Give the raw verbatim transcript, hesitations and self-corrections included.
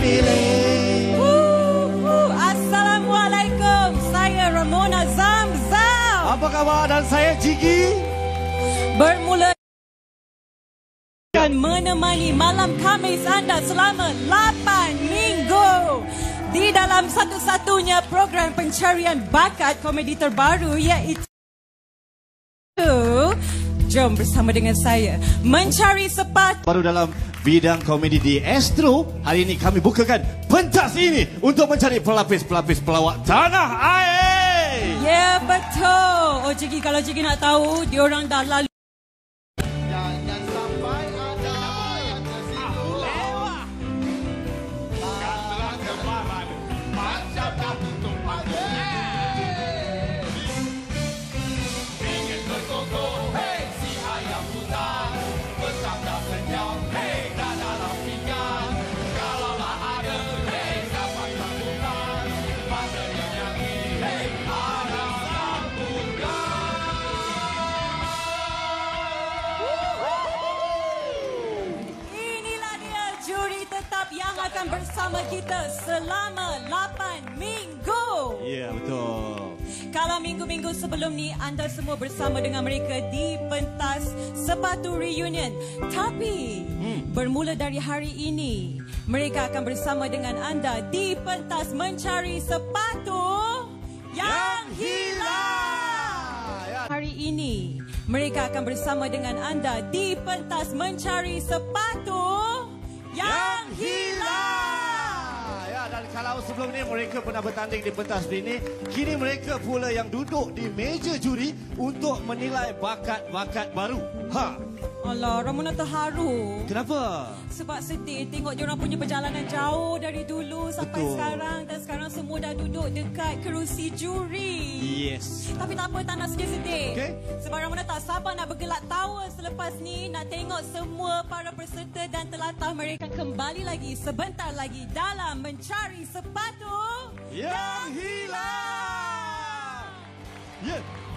pilih. Uh, uh, Assalamualaikum. Saya Ramona Zamzam. Apa khabar? Dan saya Jigi. Bermula dan menemani malam Khamis anda selama lapan minggu di dalam satu-satunya program pencarian bakat komedi terbaru, iaitu jom bersama dengan saya Mencari Sepahtu. Baru dalam bidang komedi di Astro, hari ini kami bukakan pentas ini untuk mencari pelapis-pelapis pelawak tanah air. Ya, betul. Oh Ciki, kalau Ciki nak tahu, diorang dah lalu. Jangan sampai ada yang tersipu lewat. Katalah kemarin macam tak tutup mata. Ingin berkoko, hei si ayam hutan, bersabda senyum, hei kat dalam pinggan. Kalaulah ada, hei dapat sambutan, pada yang nyanyi, hei ada sambutan. Inilah dia juri tetap yang akan bersama kita selama lapan minggu. Ya, betul. Kalau minggu-minggu sebelum ni anda semua bersama dengan mereka di pentas Sepahtu Reunion. Tapi hmm. bermula dari hari ini, mereka akan bersama dengan anda di pentas Mencari Sepahtu yang Hilang. Hari ini, mereka akan bersama dengan anda di pentas Mencari Sepahtu yang Hilang. Ya, dan kalau sebelum ni mereka pernah bertanding di pentas ini, kini mereka pula yang duduk di meja juri untuk menilai bakat-bakat baru. Ha. Alah, Ramona terharu. Kenapa? Sebab sedih tengok diorang punya perjalanan jauh dari dulu sampai Betul. sekarang. Dan sekarang semua dah duduk dekat kerusi juri. Yes. Tapi tak apa, tak nak sedih-sedih. Okay. Sebab Ramona tak sabar nak bergelak tawa selepas ni. Nak tengok semua para peserta dan telatah mereka kembali lagi sebentar lagi dalam Mencari Sepahtu Yang Hilang. Ya. Yeah.